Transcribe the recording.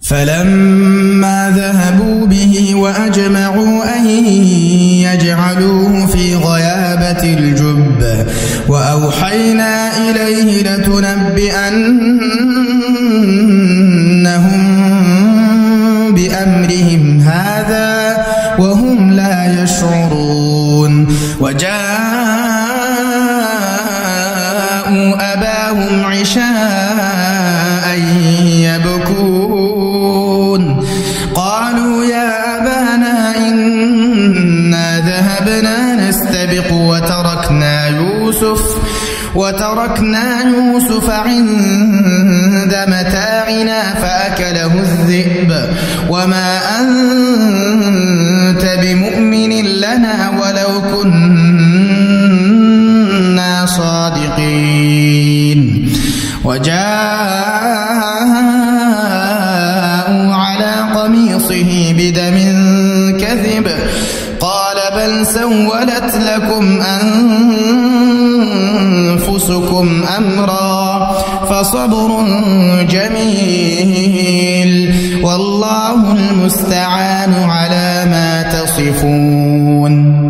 فلما ذهبوا به وأجمعوا أن يجعلوه في غيابة الجب وأوحينا إليه لتنبئنهم بأمرهم هذا وهم لا يشعرون. وجاءوا أباهم عشاء يبكون قالوا يا أبانا إنا ذهبنا نستبق وتركنا يوسف عند متاعنا فأكله الذئب وما أنت بمؤمن لنا ولو كنا صادقين. وجاءوا على قميصه بدم كذب قال بل سولت لكم أنفسكم أمرا فصبر جميل والله المستعان على ما تصفون.